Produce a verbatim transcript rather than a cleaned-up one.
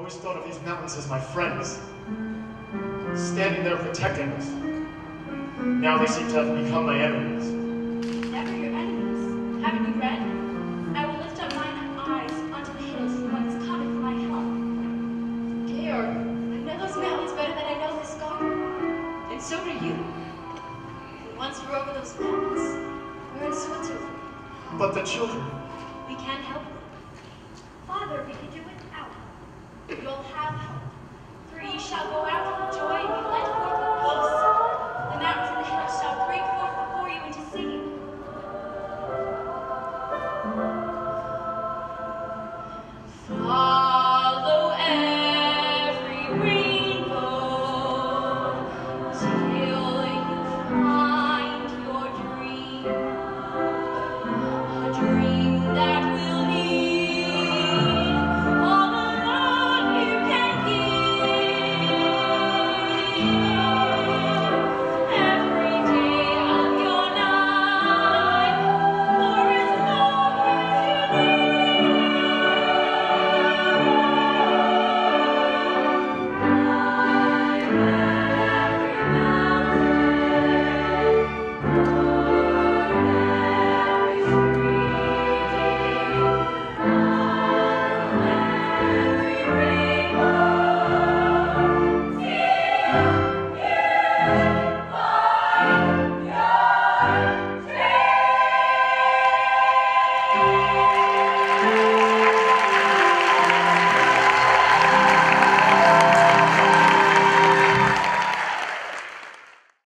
always thought of these mountains as my friends, standing there protecting us. Now they seem to have become my enemies. Never your enemies. Haven't you read? I will lift up mine eyes unto the hills from whence cometh my help. Georg, I know those mountains better than I know this garden. And so do you. We once were over those mountains. We're in Switzerland. But the children. We can't help